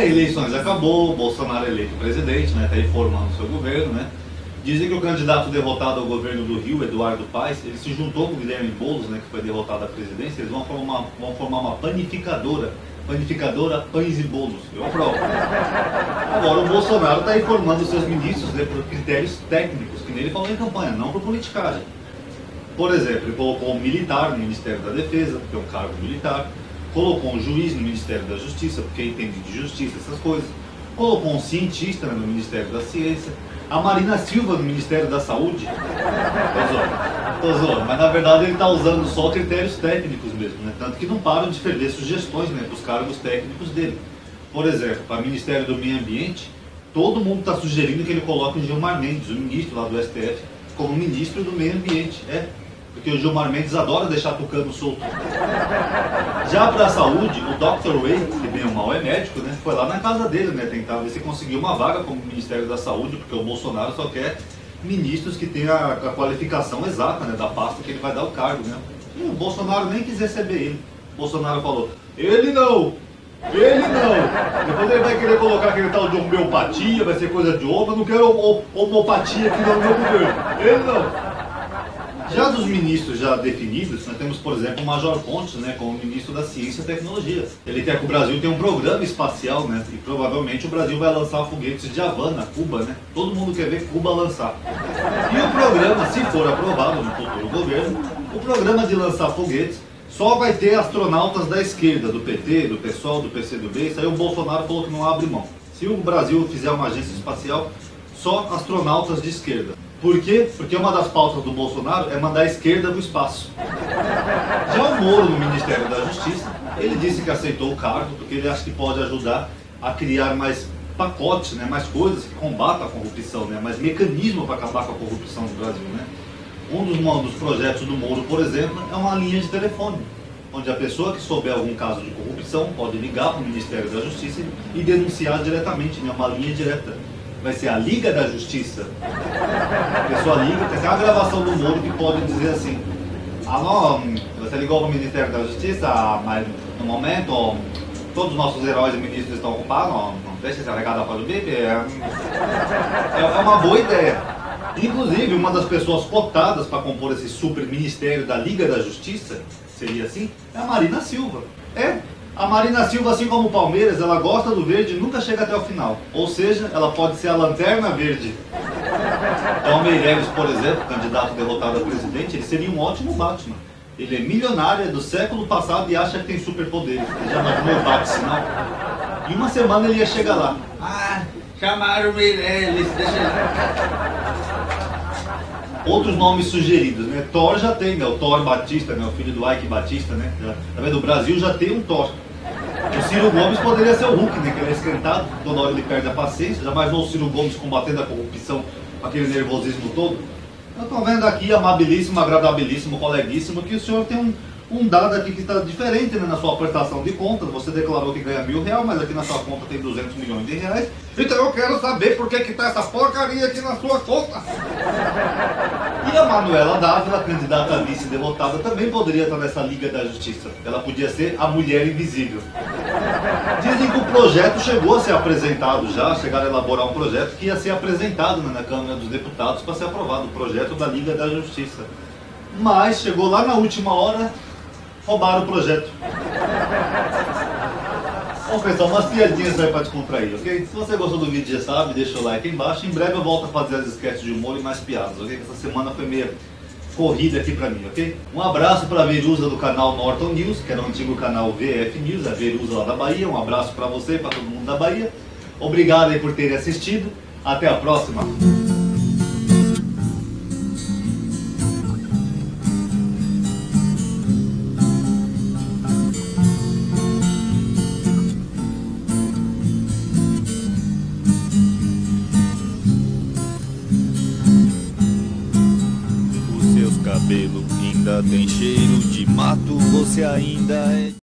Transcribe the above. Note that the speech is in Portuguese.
eleições acabou, o Bolsonaro é eleito presidente, né? Está aí formando o seu governo, né? Dizem que o candidato derrotado ao governo do Rio, Eduardo Paes, ele se juntou com o Guilherme Boulos, né, que foi derrotado à presidência. Eles vão formar uma panificadora Pães e Bolos. Eu aprovo. Agora o Bolsonaro está informando os seus ministros, né, por critérios técnicos, que nele falou em campanha, não por politicagem. Por exemplo, ele colocou um militar no Ministério da Defesa, porque é um cargo militar. Colocou um juiz no Ministério da Justiça, porque entende de justiça, essas coisas. Colocou um cientista, né, no Ministério da Ciência. A Marina Silva no Ministério da Saúde. Tô zoando, mas na verdade ele está usando só critérios técnicos mesmo, né? Tanto que não param de ferver sugestões, né, para os cargos técnicos dele. Por exemplo, para o Ministério do Meio Ambiente, todo mundo está sugerindo que ele coloque o Gilmar Mendes, o ministro lá do STF, como ministro do Meio Ambiente. Porque o Gilmar Mendes adora deixar tucano solto. Já para a saúde, o Dr. Ray, que bem ou mal é médico, né, foi lá na casa dele, né, tentar ver se conseguiu uma vaga como Ministério da Saúde, porque o Bolsonaro só quer ministros que tenham a qualificação exata, né, da pasta que ele vai dar o cargo, né. E o Bolsonaro nem quis receber ele. O Bolsonaro falou, ele não. Depois ele vai querer colocar aquele tal de homeopatia, vai ser coisa de homem, eu não quero homeopatia aqui no meu governo. Ele não. Já dos ministros já definidos, nós temos, por exemplo, o Major Pontes, né, como ministro da Ciência e Tecnologia. Ele quer que o Brasil tenha um programa espacial, né, e provavelmente o Brasil vai lançar foguetes de Havana, Cuba, né? Todo mundo quer ver Cuba lançar. E o programa, se for aprovado no futuro governo, o programa de lançar foguetes só vai ter astronautas da esquerda, do PT, do PSOL, do PCdoB. Isso aí o Bolsonaro falou que não abre mão. Se o Brasil fizer uma agência espacial, só astronautas de esquerda. Por quê? Porque uma das pautas do Bolsonaro é mandar a esquerda para o espaço. Já o Moro, no Ministério da Justiça, ele disse que aceitou o cargo porque ele acha que pode ajudar a criar mais pacotes, né, mais coisas que combatam a corrupção, né, mais mecanismo para acabar com a corrupção no Brasil, né. Um dos projetos do Moro, por exemplo, é uma linha de telefone, onde a pessoa que souber algum caso de corrupção pode ligar para o Ministério da Justiça e denunciar diretamente, né, uma linha direta. Vai ser a Liga da Justiça. A pessoa liga, tem uma gravação do Moro que pode dizer assim: alô, você ligou para o Ministério da Justiça, mas no momento todos os nossos heróis e ministros estão ocupados, não deixa esse recado para o BIP. É uma boa ideia. Inclusive, uma das pessoas cotadas para compor esse super ministério da Liga da Justiça, seria assim, é a Marina Silva. A Marina Silva, assim como o Palmeiras, ela gosta do verde e nunca chega até o final. Ou seja, ela pode ser a lanterna verde. Então, o Meirelles, por exemplo, candidato derrotado a presidente, ele seria um ótimo Batman. Ele é milionário, é do século passado e acha que tem superpoderes. Ele já imaginou o Batman? Em uma semana ele ia chegar lá. Chamaram o Meirelles, deixa ele... Outros nomes sugeridos, né? Thor já tem, né? O Thor Batista, né? O filho do Ike Batista, né? Tá vendo? O Brasil já tem um Thor. O Ciro Gomes poderia ser o Hulk, né? Que ele é esquentado, toda hora ele perde a paciência. Já imaginou o Ciro Gomes combatendo a corrupção com aquele nervosismo todo? Eu tô vendo aqui, amabilíssimo, agradabilíssimo, coleguíssimo, que o senhor tem um dado aqui que está diferente, né, na sua aportação de contas. Você declarou que ganha R$1.000, mas aqui na sua conta tem 200 milhões de reais. Então eu quero saber por que está essa porcaria aqui na sua conta. E a Manuela Dávila, candidata a vice derrotada, também poderia estar nessa Liga da Justiça. Ela podia ser a mulher invisível. Dizem que o projeto chegou a ser apresentado já, chegaram a elaborar um projeto que ia ser apresentado, né, na Câmara dos Deputados para ser aprovado, o projeto da Liga da Justiça. Mas chegou lá na última hora, roubaram o projeto. Bom, pessoal, umas piadinhas aí pra descontrair, ok? Se você gostou do vídeo, já sabe, deixa o like aí embaixo. Em breve eu volto a fazer as sketches de humor e mais piadas, ok? Essa semana foi meio corrida aqui pra mim, ok? Um abraço pra Verusa do canal Norton News, que era o antigo canal VF News, a Verusa lá da Bahia. Um abraço pra você e pra todo mundo da Bahia. Obrigado aí por terem assistido. Até a próxima. Cabelo ainda tem cheiro de mato, você ainda é...